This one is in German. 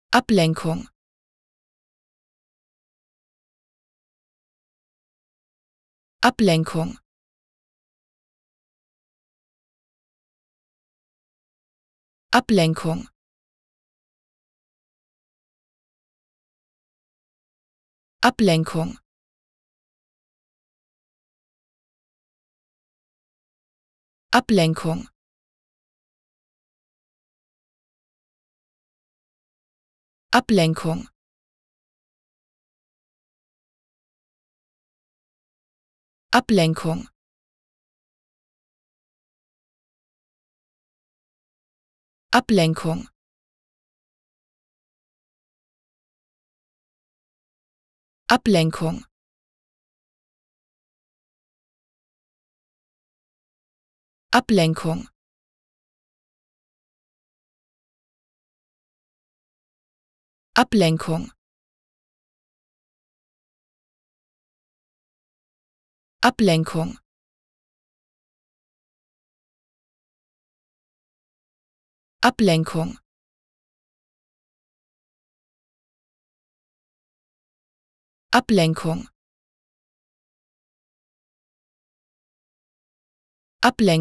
Ablenkung. Ablenkung. Ablenkung. Ablenkung. Ablenkung. Ablenkung. Ablenkung. Ablenkung. Ablenkung. Ablenkung. Ablenkung. Ablenkung. Ablenkung. Ablenkung. Ablenkung.